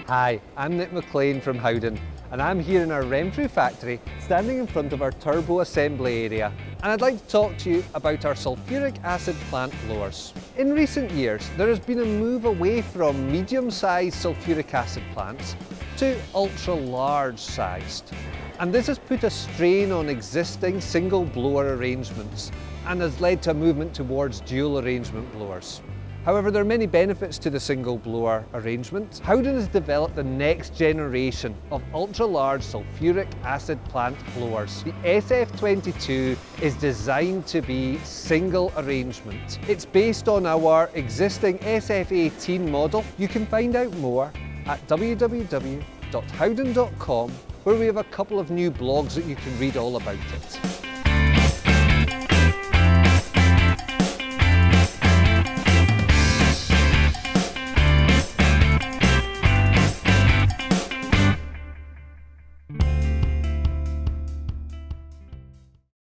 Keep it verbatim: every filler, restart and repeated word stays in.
Hi, I'm Nick McLean from Howden, and I'm here in our Renfrew factory, standing in front of our turbo assembly area. And I'd like to talk to you about our sulphuric acid plant blowers. In recent years, there has been a move away from medium-sized sulphuric acid plants to ultra-large sized. And this has put a strain on existing single blower arrangements and has led to a movement towards dual arrangement blowers. However, there are many benefits to the single blower arrangement. Howden has developed the next generation of ultra-large sulphuric acid plant blowers. The S F twenty-two is designed to be single arrangement. It's based on our existing S F eighteen model. You can find out more at w w w dot howden dot com, where we have a couple of new blogs that you can read all about it.